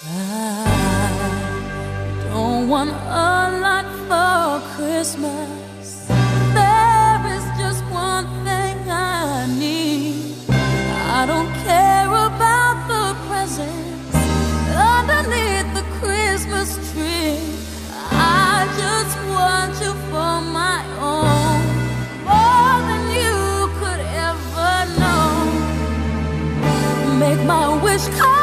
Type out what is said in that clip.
I don't want a lot for Christmas. There is just one thing I need. I don't care about the presents underneath the Christmas tree. I just want you for my own, more than you could ever know. Make my wish come